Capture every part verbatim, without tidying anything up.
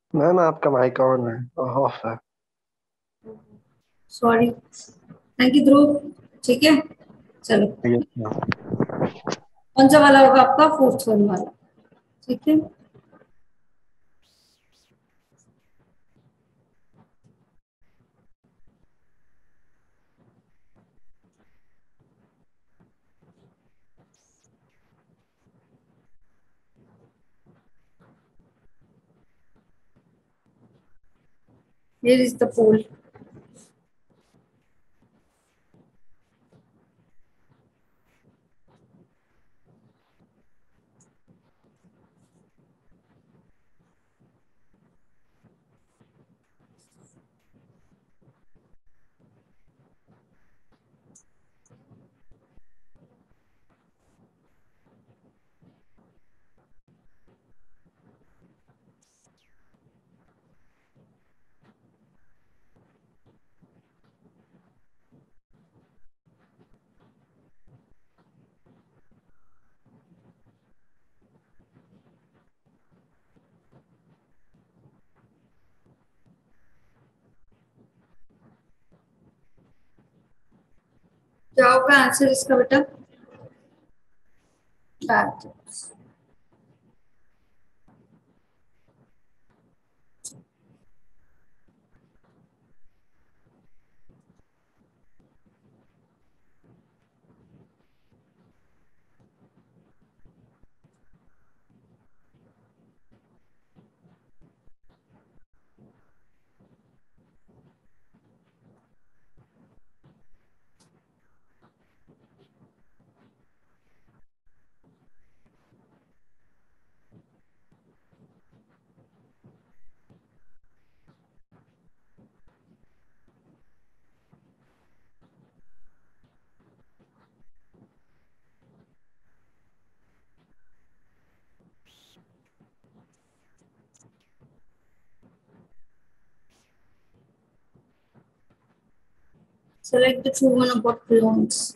Ma'am आपका mic on है, off है। सॉरी। Thank you Dhruv. ठीक है, चलो। Yes ma'am. कौन सा वाला होगा आपका? फोर्थ वन वाला। ठीक है। Here is the poll. क्या होगा आंसर इसका बेटा? Fat. Select the true one about prions.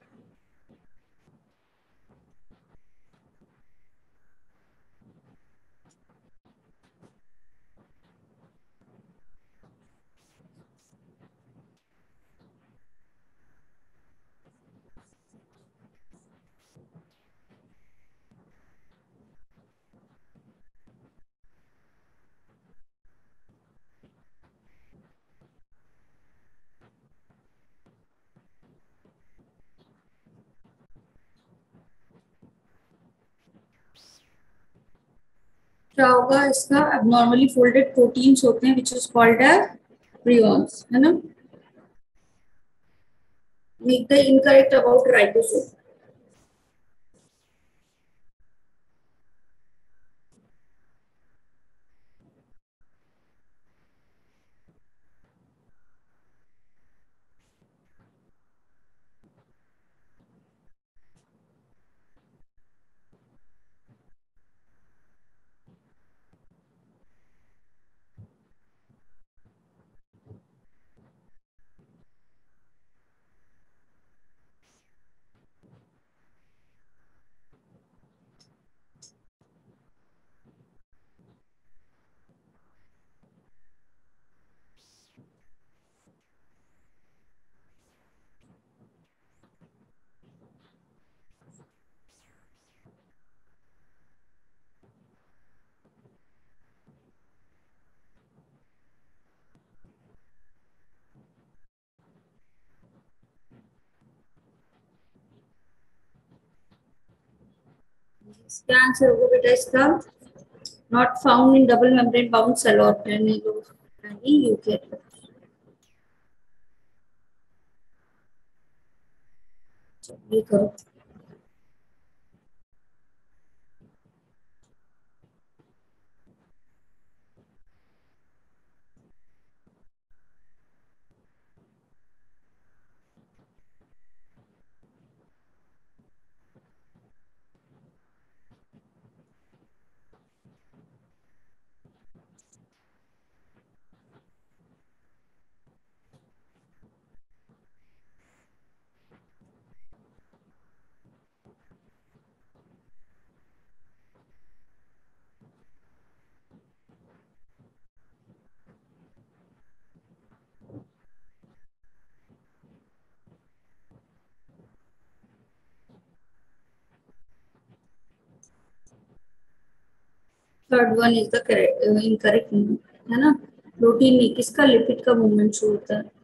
क्या होगा इसका? abnormally folded proteins होते हैं which is called as prions, है ना? Make the incorrect about ribosome. क्या आंसर होगा बेटा इसका? Not found in double membrane bound cell organelles and eukaryotes. ये करो। Third one is the correct incorrect है ना। प्रोटीन में किसका लिपिड का मूवमेंट शो होता है?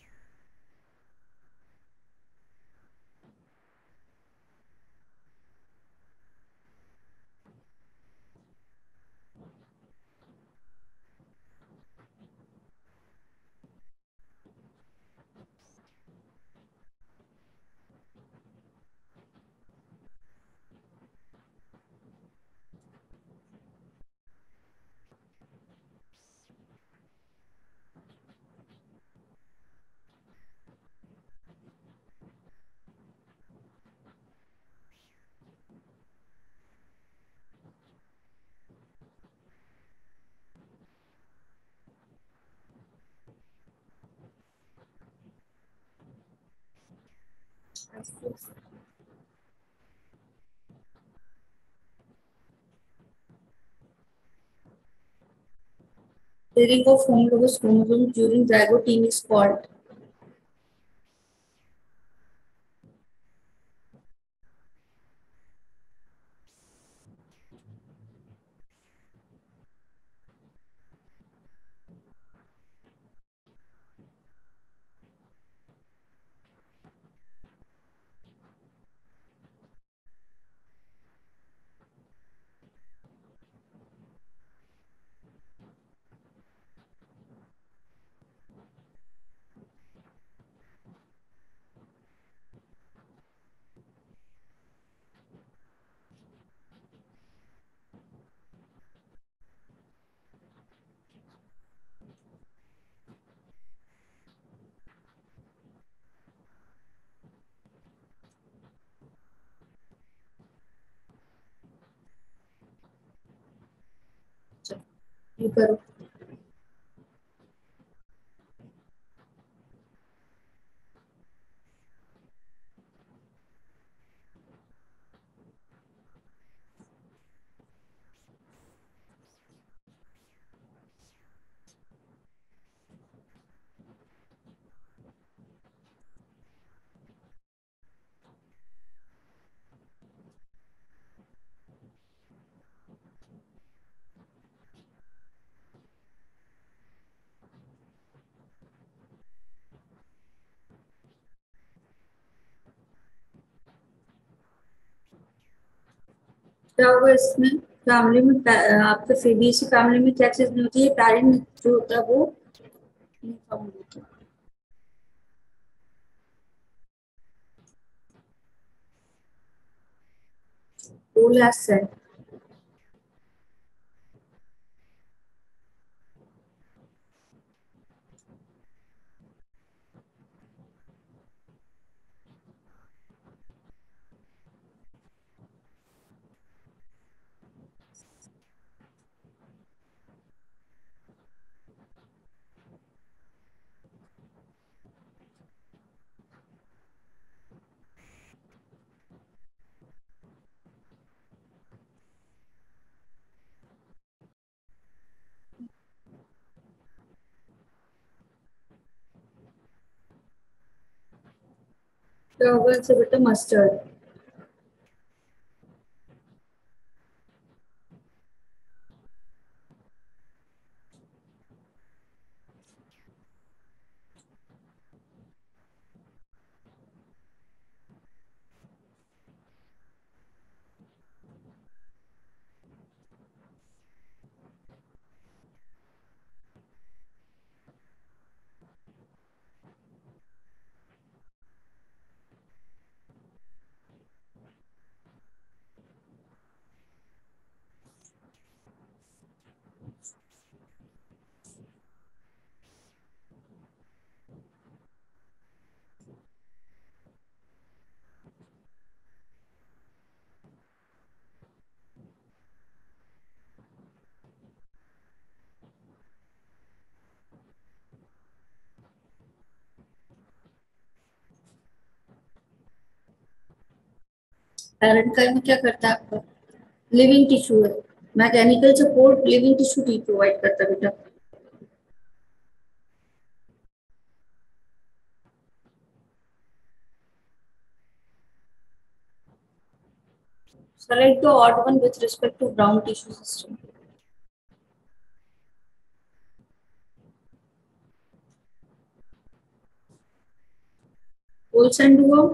Pairing of homologous chromosomes during zygote is called. ये करो। क्या होगा इसमें? फैमिली में पै- आपके फेबीसी फैमिली में क्या चीज नहीं होती है? पैरिंग जो होता है वो नहीं फाउंड होता। All has said. क्या होगा इससे बेटा? मस्टर्ड। पैरेंट का में क्या करता है आपका? लिविंग टिश्यू है। मैकेनिकल सपोर्ट लिविंग टिश्यू नहीं प्रोवाइड करता बेटा। Select the odd one with respect to brown tissue system. Full send हुआ।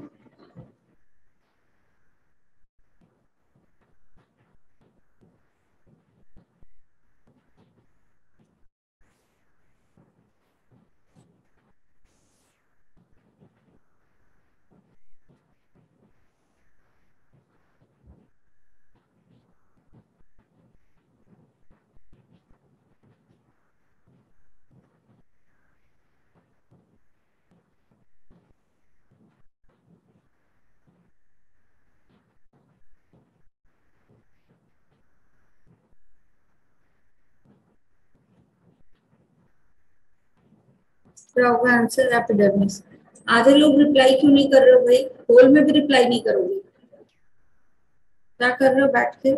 क्या होगा आंसर? एपिडर्मिस। आधे लोग रिप्लाई क्यों नहीं कर रहे हो भाई? होल में भी रिप्लाई नहीं करोगे? क्या कर रहे हो बैठ के?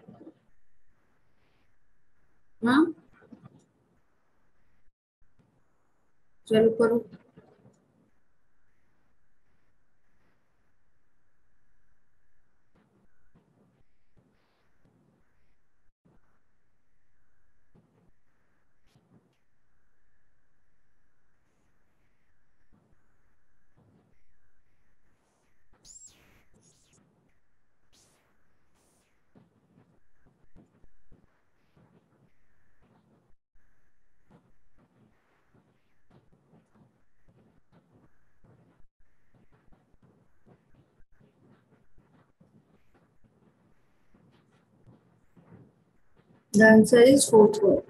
हाँ, चलो करो। The answer is fourth one.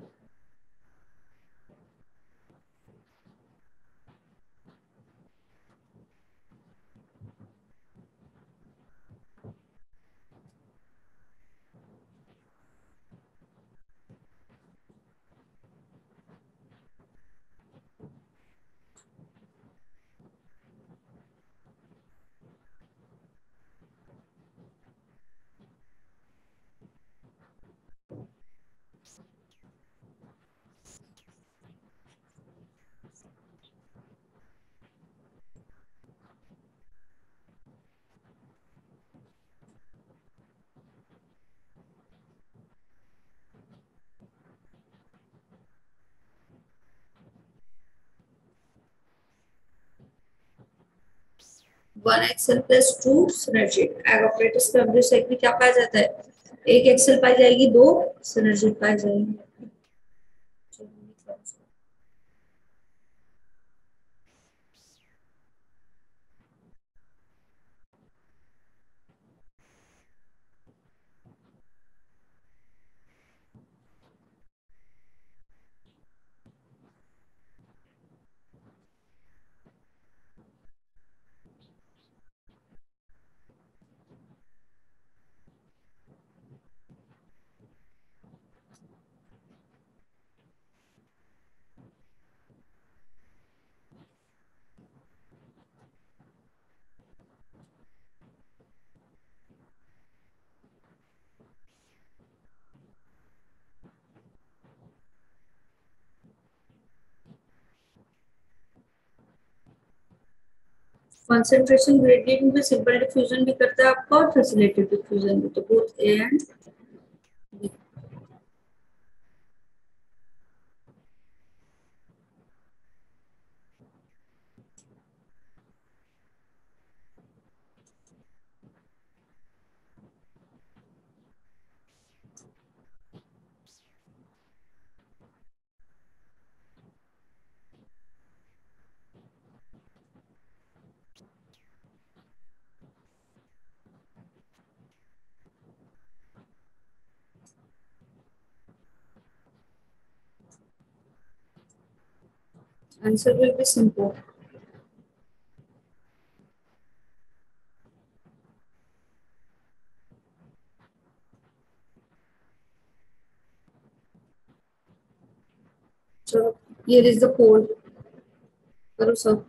One XL plus two synergic. एगोप्रेटिस का अब्जर्व साइड में क्या पाया जाता है? एक एक्सेल पाई जाएगी, दो सिनर्जिक पाई जाएगी। कंसंट्रेशन ग्रेडियंट में सिंपल डिफ्यूजन भी करता है आपका और फैसिलिटेड डिफ्यूजन भी, तो both A and B. Answer will be simple. चलो, हियर इज द पोल, करो सब।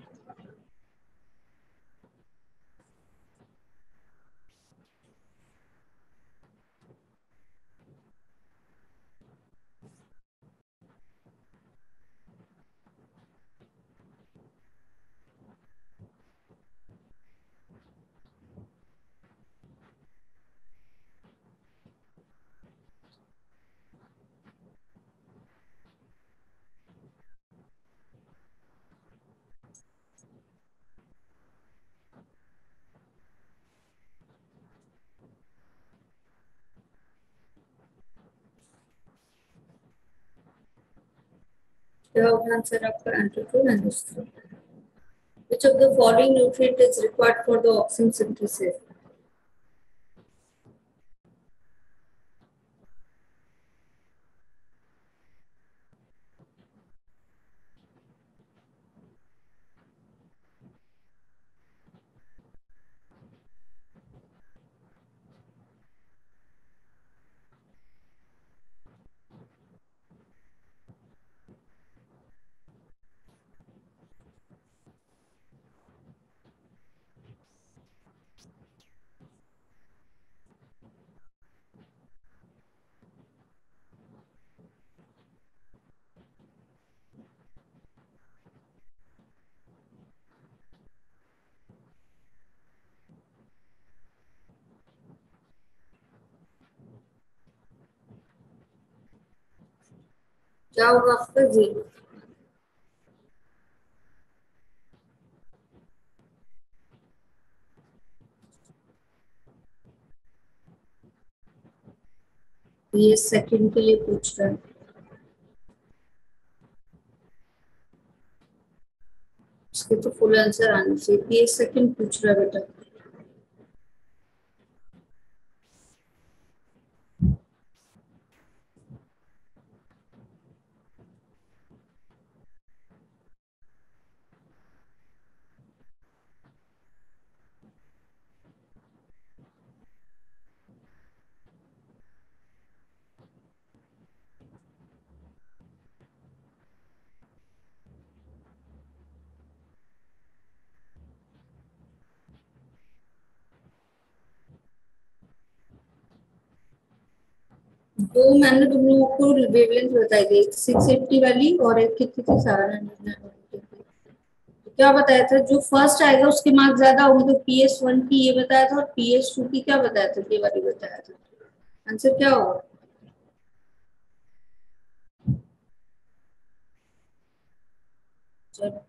क्या होगा आंसर आपका? Anti two minus three. Which of the following nutrient is required for the oxygen synthesis? क्या होगा आपका? जीरो। ये सेकंड के लिए पूछ रहा है। इसके तो फुल आंसर आना चाहिए। ये सेकंड पूछ रहा है बेटा। दो मैंने तुम लोगों को वेवलेंथ बताई थी, सिक्स एट्टी वाली और एक कितनी थी? Seven hundred. क्या बताया था? जो फर्स्ट आएगा उसके मार्क्स ज्यादा होंगे, तो पी एस वन की ये बताया था और पी एस टू की क्या बताया था? ये वाली बताया था। आंसर क्या होगा? चलो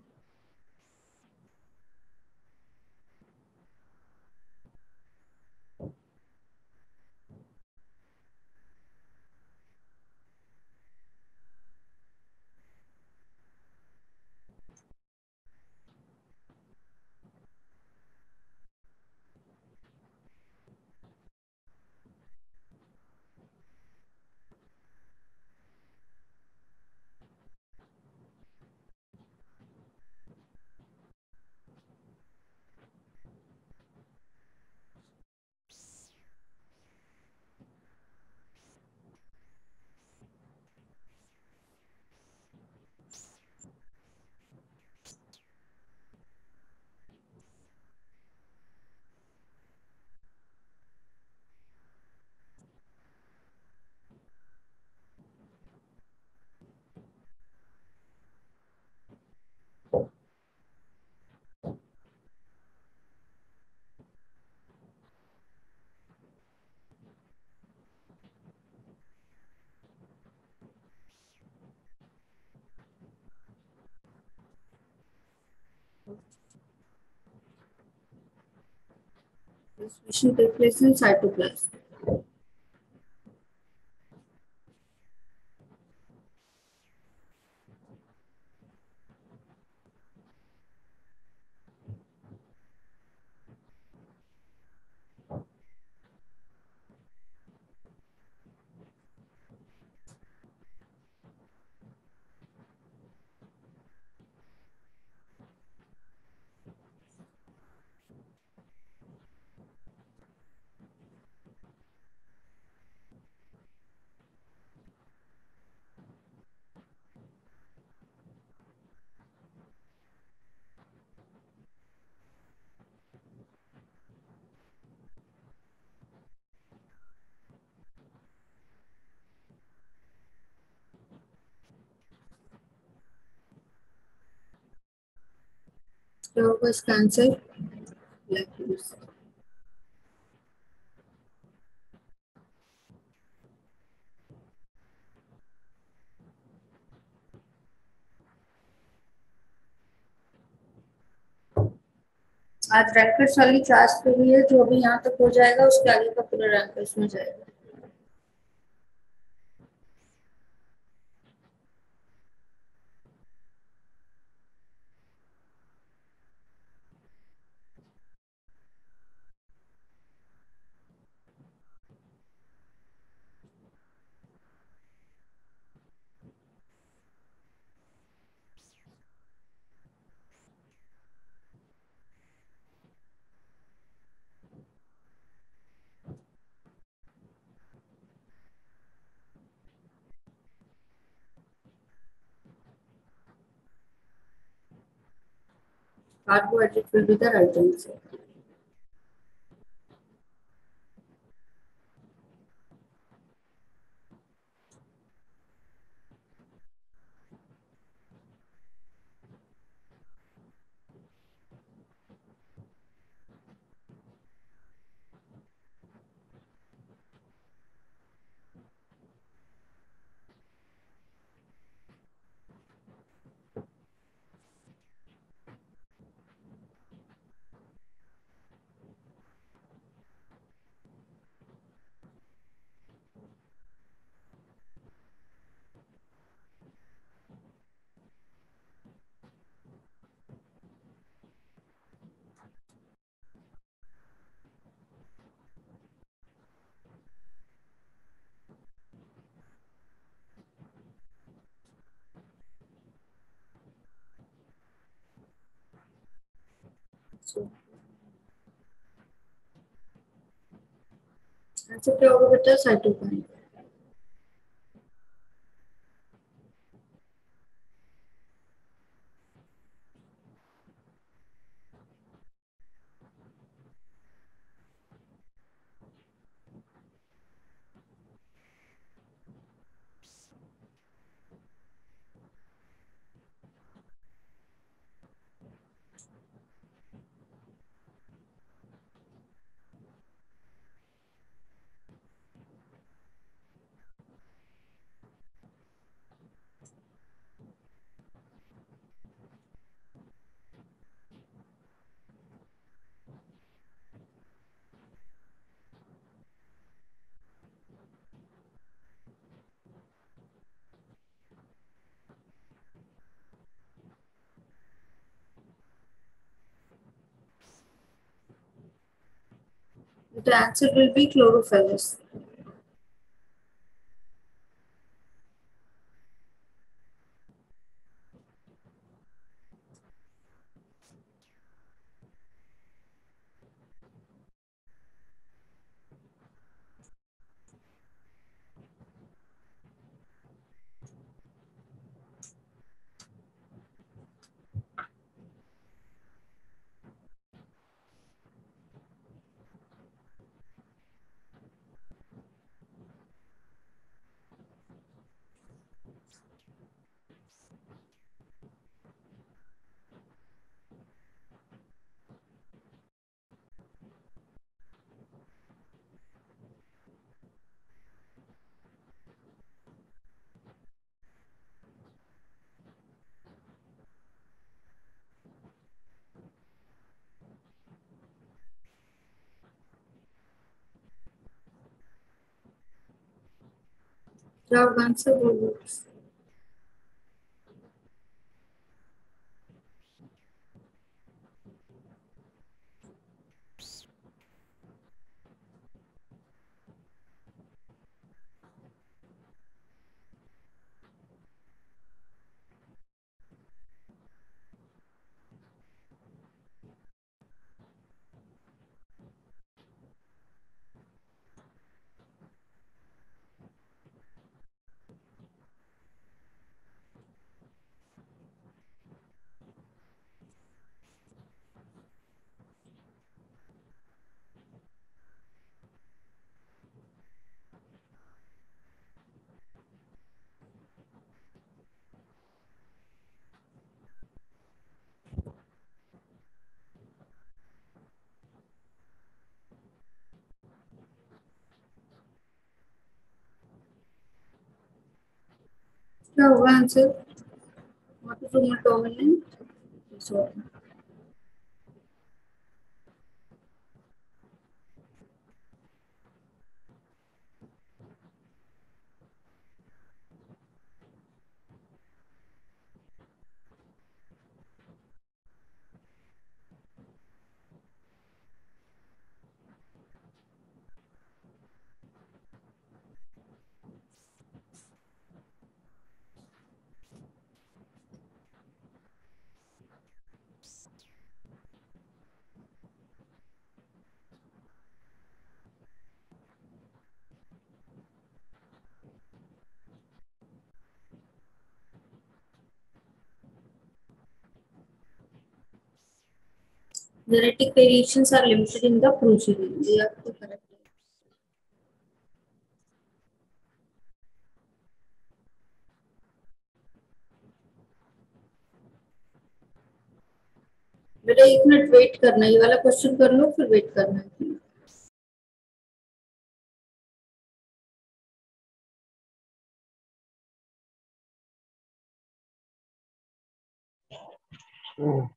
respiration take place in cytoplasm. क्या होगा इसका आंसर? लैक्टोज। आज रैंकर्स वाली क्लास पे भी है, जो भी यहाँ तक हो जाएगा उसके आगे का पूरा रैंकर्स में जाएगा। Carbohydrate will be the right answer. So answer क्या होगा बेटा? Cytokine. The answer will be chlorophyllus. क्या होगा आंसर? बोलो. क्या होगा answer? Autosomal dominant disorder. Genetic variations are limited in the procedure, ये आपको करेक्ट है। बेटा एक मिनट वेट करना, ये वाला क्वेश्चन कर लो फिर वेट करना है। Hmm,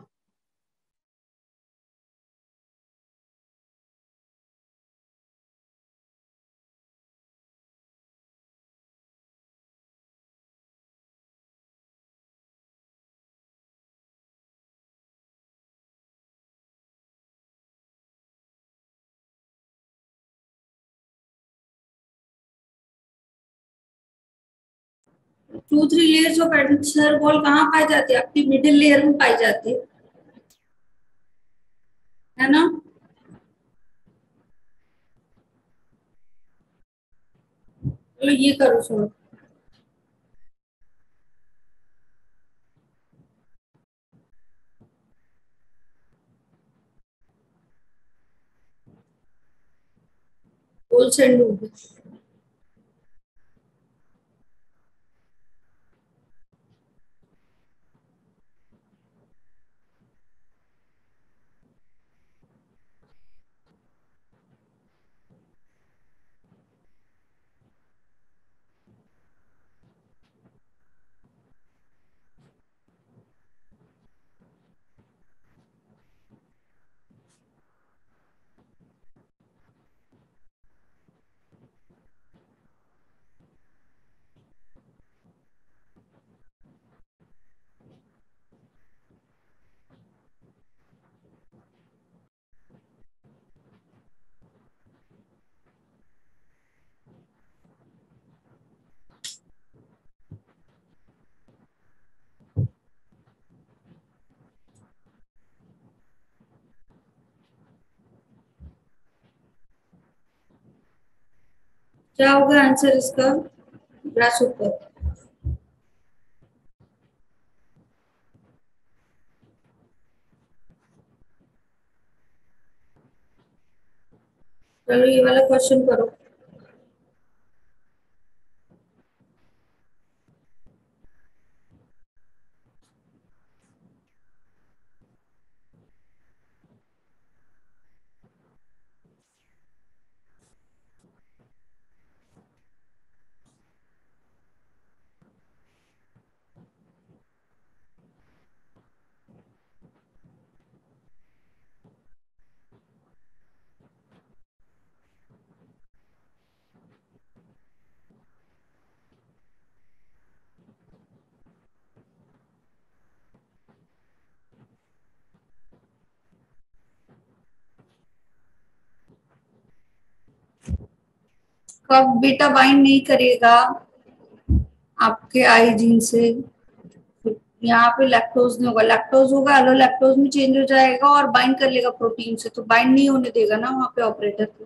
two three layers of adventure ball कहाँ पाई जाती है? आपकी मिडिल लेयर में पाई जाती है है ना? चलो ये करो सॉल्व। गोल सेंड हो गया। क्या होगा आंसर इसका? ग्रास ऊपर। चलो ये वाला क्वेश्चन करो। कब बीटा बाइंड नहीं करेगा आपके आई जीन से, यहाँ पे लैक्टोज नहीं होगा, लैक्टोज होगा एलो लैक्टोज में चेंज हो जाएगा और बाइंड कर लेगा प्रोटीन से, तो बाइंड नहीं होने देगा ना वहाँ पे ऑपरेटर को।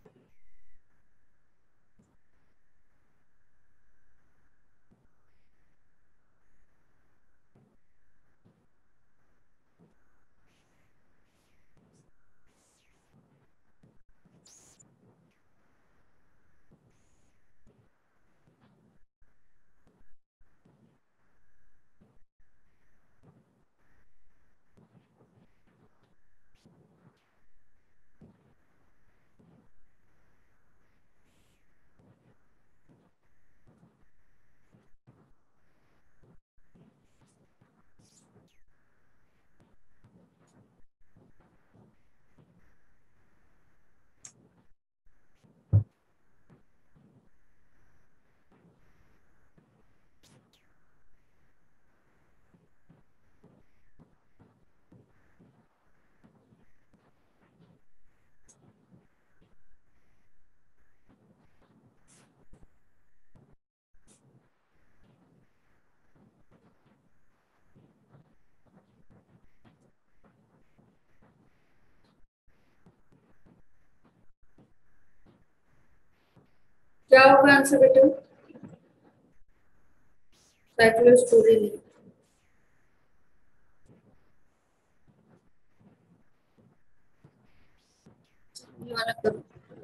क्या होगा आंसर बेटा? साइक्लोस्पोरिन। वाला करो।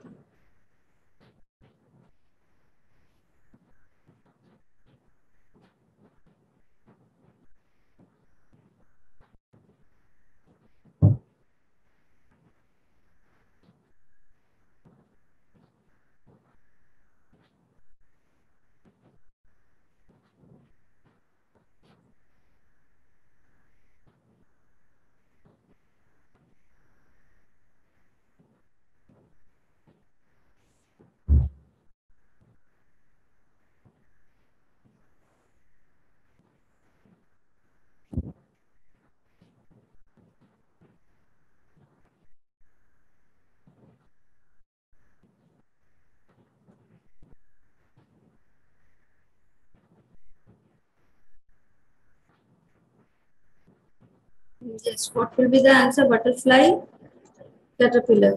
Yes, what will be the answer? Butterfly, caterpillar.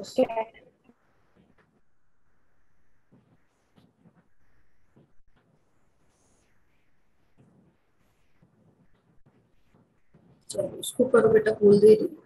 चलो उसको करो बेटा, बोल दे रही।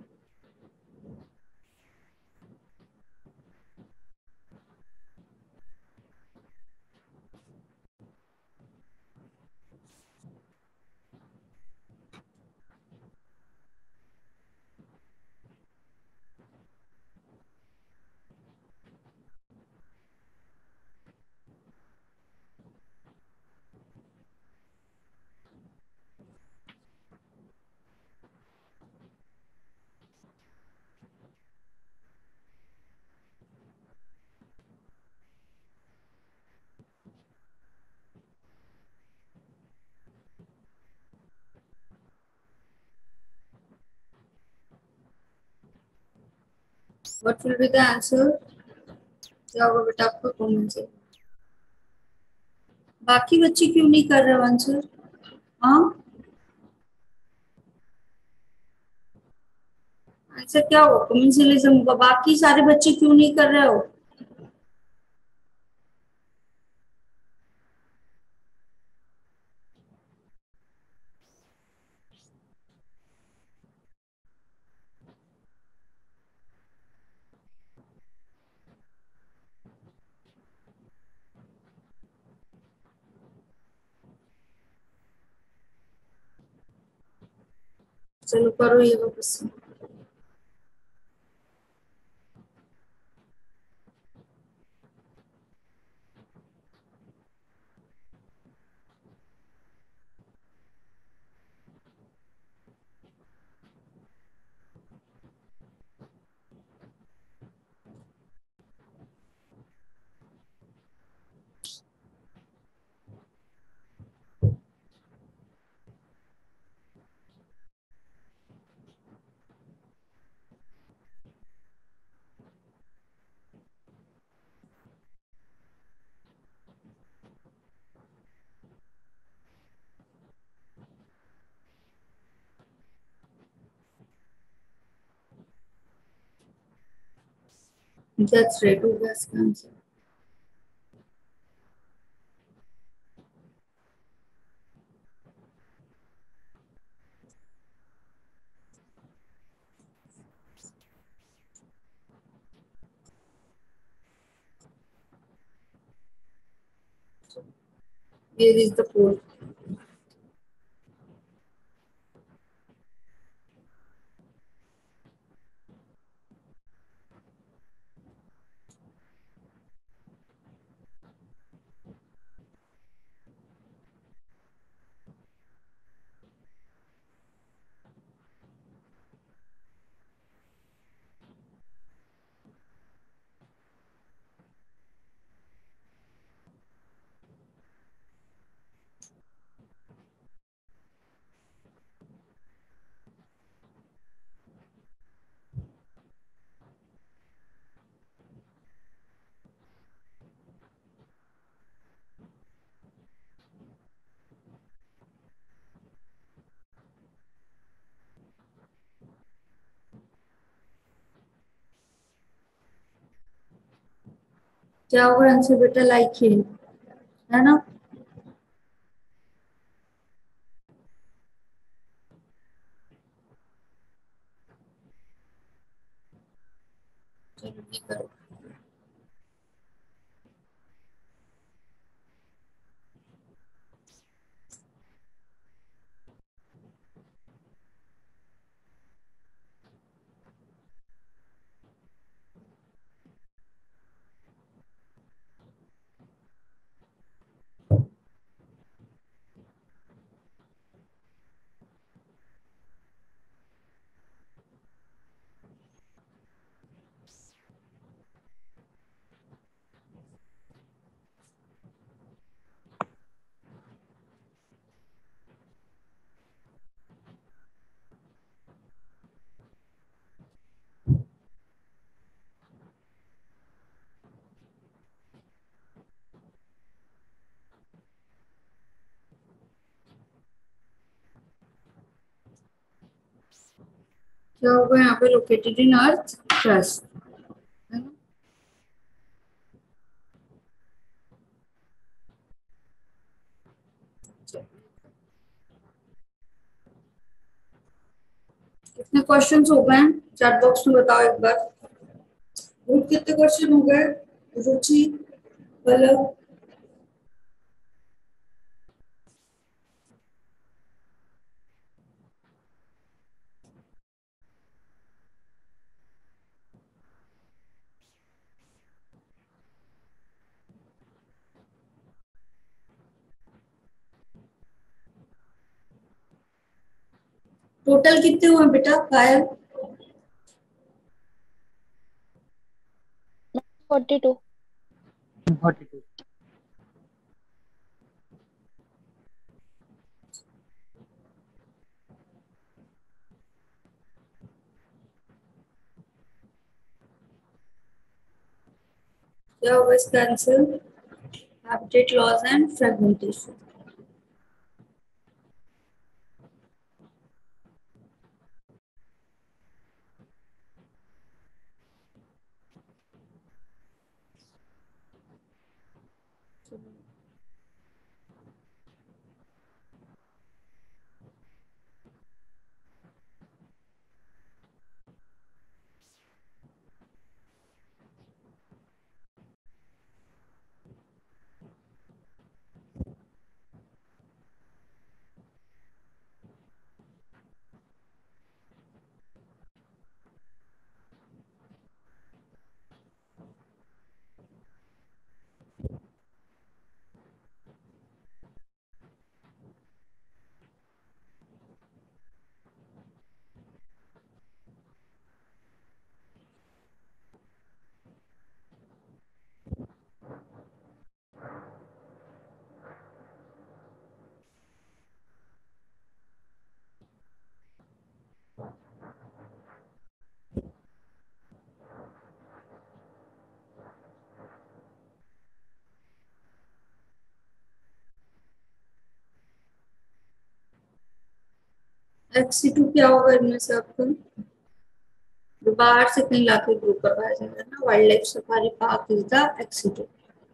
What will be the answer? क्या होगा बेटा आपका कॉमेंट से? बाकी बच्चे क्यों नहीं कर रहे आंसर? हाँ, आंसर क्या होगा? कमेंशियलिज्म होगा। बाकी सारे बच्चे क्यों नहीं कर रहे हो? चलो करो ये वापस। That's right, हो गया इसका answer. Here is the pole. क्या होगा आंसर बेटा? लाइक है है ना? चलो ये करो। क्या होगा यहाँ पे? लोकेटेड इन अर्थ क्रस्ट, है ना? कितने क्वेश्चंस हो गए? चैट बॉक्स में बताओ एक बार। ग्रुप कितने क्वेश्चन हो गए? रुचि, पलक, टोटल कितने हुए बेटा? Payal, forty two. Forty two. क्या होगा इसका answer? Habitat loss and fragmentation. Ex situ क्या होगा इनमें से आपका? जो बाहर से कहीं लाके ग्रो करवाया जाएगा ना, wildlife safari park is the ex situ.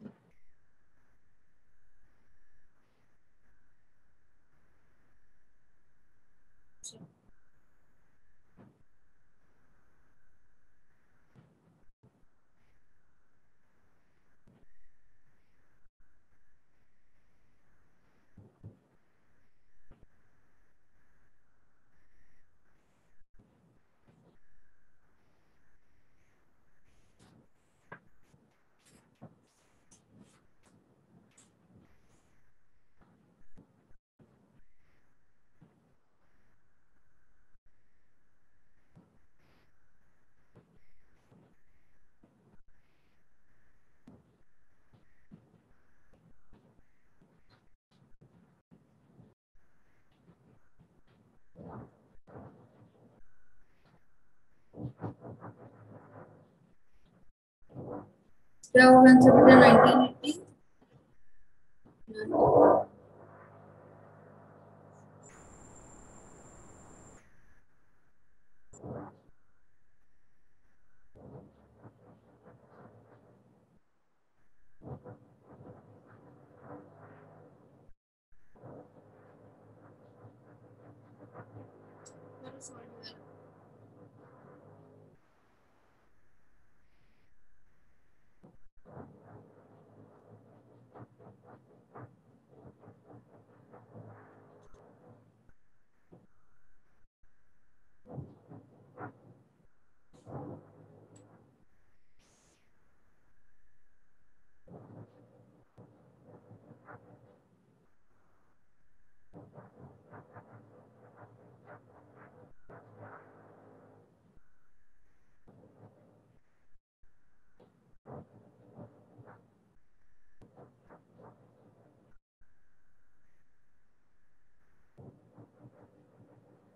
क्या होगा आंसर बेटा? Nineteen eighty.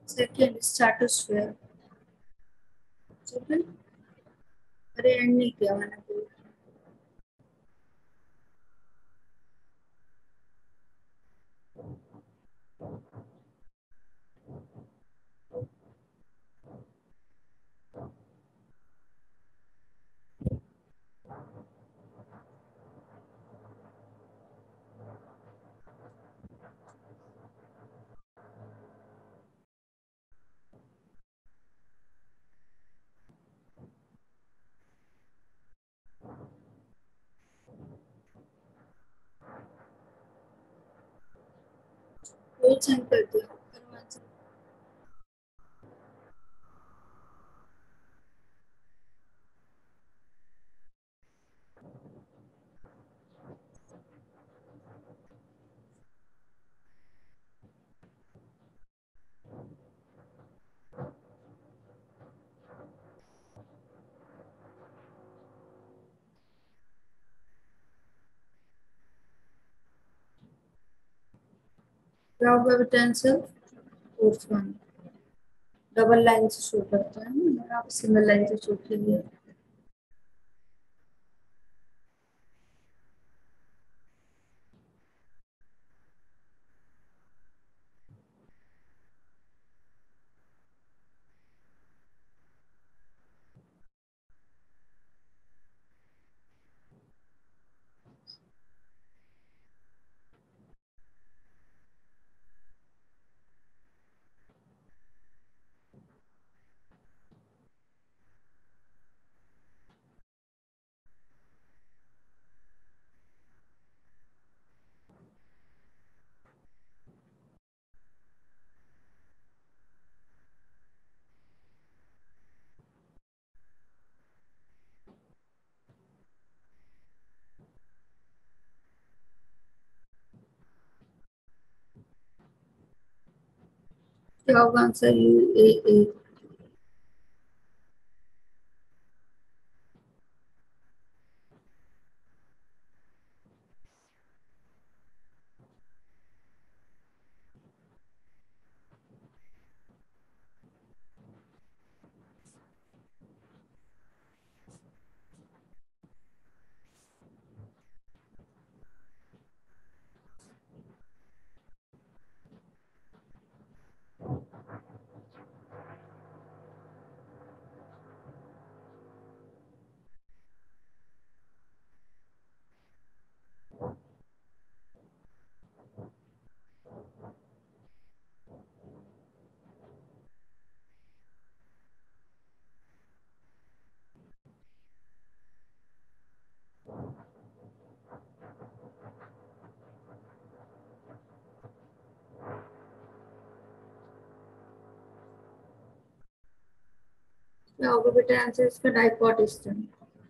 Second stratosphere. Second, अरे एंड नहीं किया मैंने कोई। कोई चेंज कर दिया। क्या होगा बेटा answer? Fourth one. Double line से शो करता है ना, आप सिंगल लाइन से शो कीजिए। क्या होगा आंसर? यू ए ए। क्या होगा बेटा आंसर इसका? डाइपॉट स्टैंड।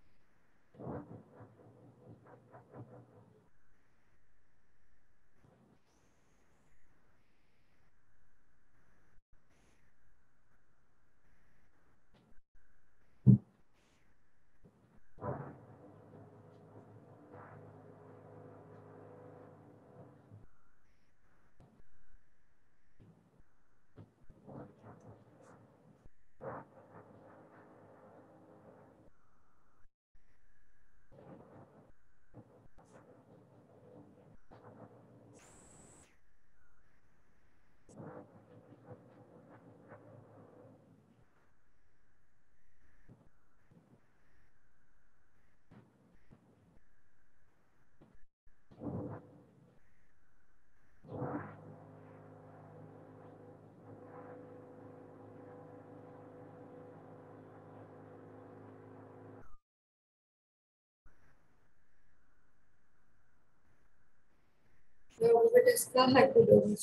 क्या होगा बेटा इसका? हाइपोडर्मिस।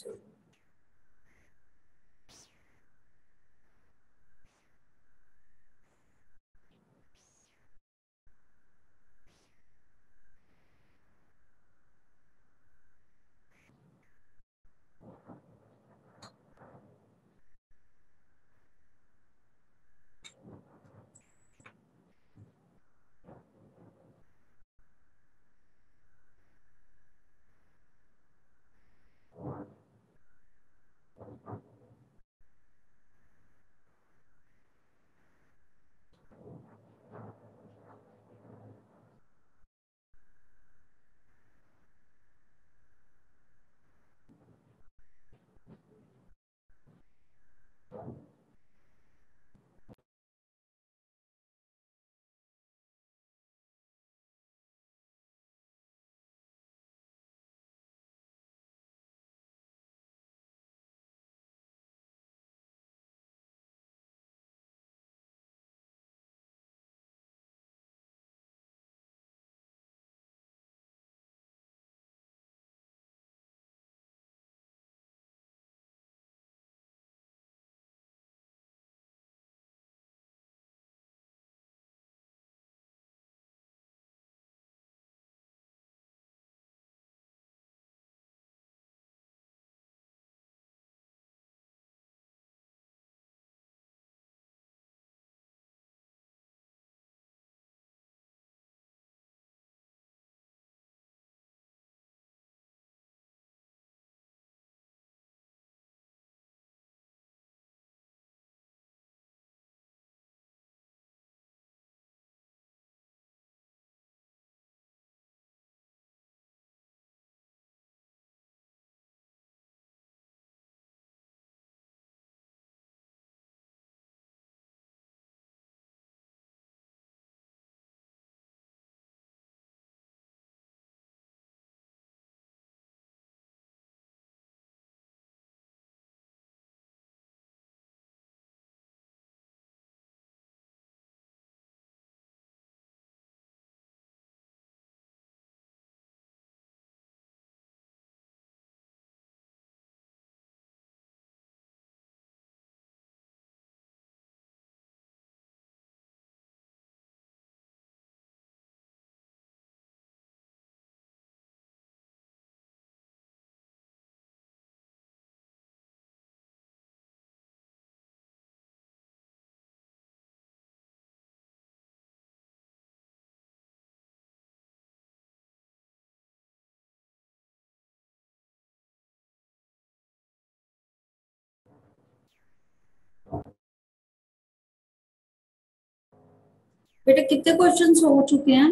बेटा कितने क्वेश्चंस हो चुके हैं?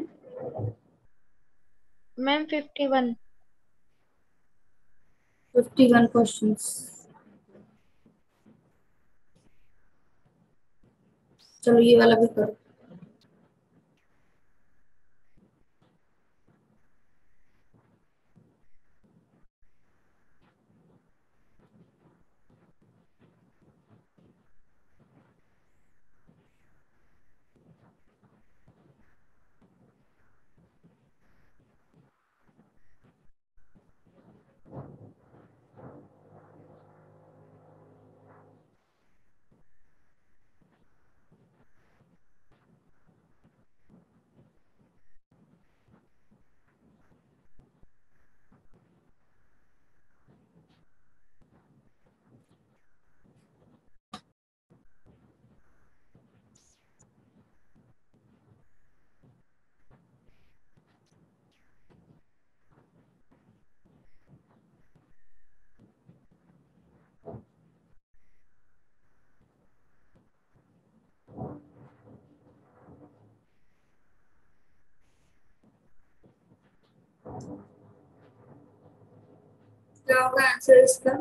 Ma'am fifty one. Fifty one questions. चलो ये वाला भी करो। क्या होगा आंसर इसका?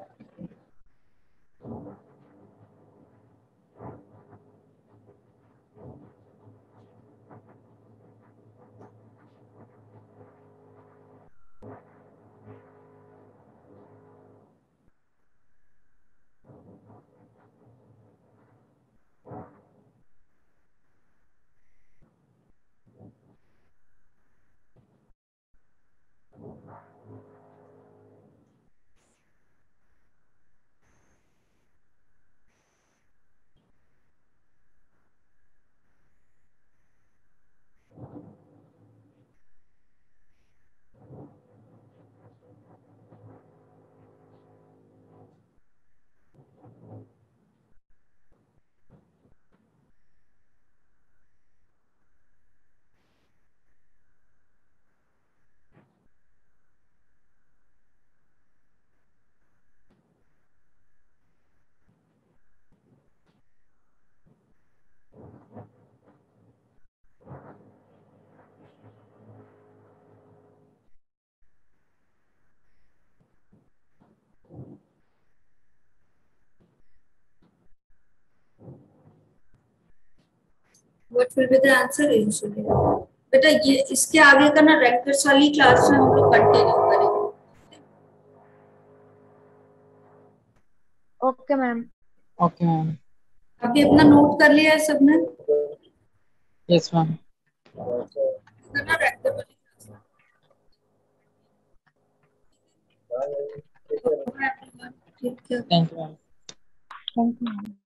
What will be the answer initially? बेटा ये इसके आगे का ना रैंकर्स वाली क्लास में हम लोग कंटिन्यू करेंगे। Okay ma'am. Okay ma'am. अभी अपना नोट कर लिया है सबने? Yes ma'am. करना रैंकर वाली क्लास। ठीक है। Thank you ma'am. Thank you ma'am.